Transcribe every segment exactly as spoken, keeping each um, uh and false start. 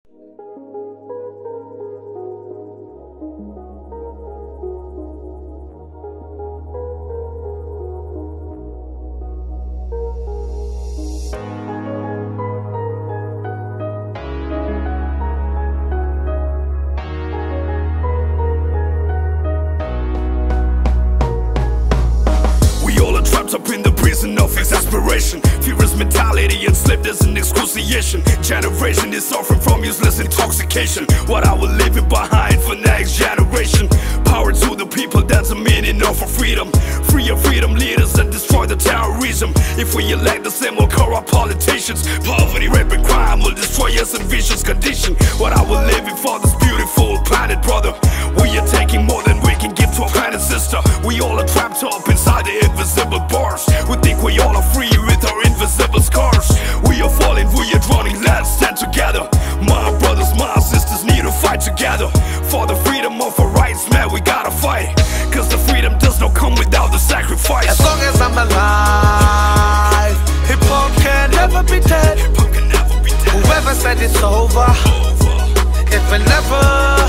Up in the prison of exasperation, furious mentality enslaved as an excruciation. Generation is suffering from useless intoxication. What I will leave it behind for next generation. Power to the people, that's the meaning of our freedom. Free your freedom leaders and destroy the terrorism. If we elect the same old corrupt politicians, poverty, rape and crime will destroy us in vicious condition. What I will leave it for this beautiful planet, brother. We are taking more than we can give to our planet, sister. We all are trapped up inside the invisible bars. We think we all are free with our invisible scars. We are falling, we are drowning, let's stand together. My brothers, my sisters need to fight together. For the freedom of our rights, man, we gotta fight. Cause the freedom does not come without the sacrifice. As long as I'm alive, hip-hop can never be dead. Whoever said it's over, if it never.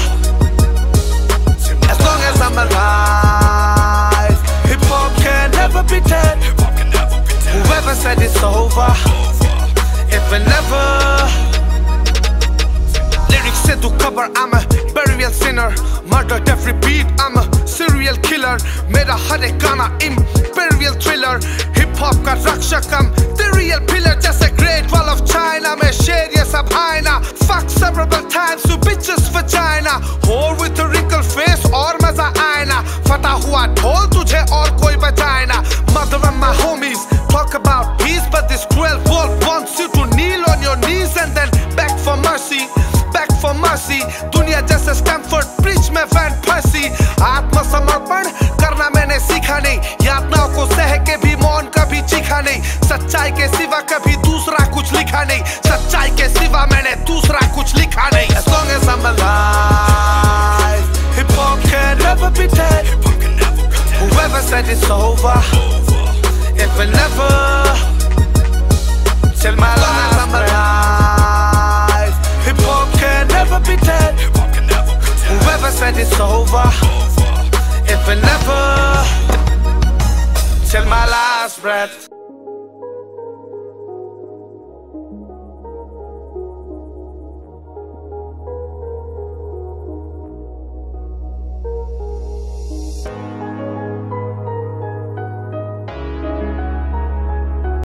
As long as I'm alive, hip-hop can never be dead. Whoever said it's over, if it never. Lyrics say to cover, I'm a burial sinner. Murder, death, repeat, I'm a serial killer. Mera har ek gana imperial thriller. Hip-hop ka rakshak hum, the real pillar. Just a great wall of China mein sher ye sab aina. Fuck several times to bitches vagina. Whore with a wrinkled face aur maza aina. Fata hua dhol tujhe aur koi bajaye na. Mother and my homies talk about peace, but this cruel world wants you to kneel on your knees and then beg for mercy. Beg for mercy. दुनिया जैसे Stamford bridge में van फंसी. आत्मसमर्पण करना मैंने सीखा नहीं. यातनाओं को सह के भी मौन कभी चीखा नहीं. सच्चाई के सिवा कभी दूसरा कुछ लिखा नहीं. सच्चाई के सिवा मैंने दूसरा कुछ लिखा नहीं. As long as I'm alive, hip hop can never be dead. Whoever said it's over, if it never. Till my last I'm alive, hip hop can never be dead. Whoever said it's over, if it never. Till my last breath.